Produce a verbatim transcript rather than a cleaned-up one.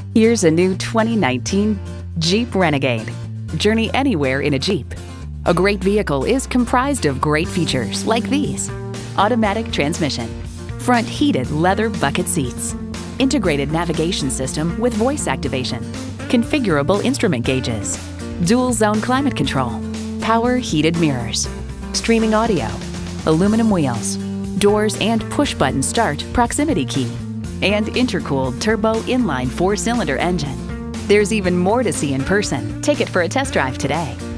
Here's a new twenty nineteen Jeep Renegade. Journey anywhere in a Jeep. A great vehicle is comprised of great features like these: automatic transmission, front heated leather bucket seats, integrated navigation system with voice activation, configurable instrument gauges, dual zone climate control, power heated mirrors, streaming audio, aluminum wheels, doors and push button start proximity key, and intercooled turbo inline four-cylinder engine. There's even more to see in person. Take it for a test drive today.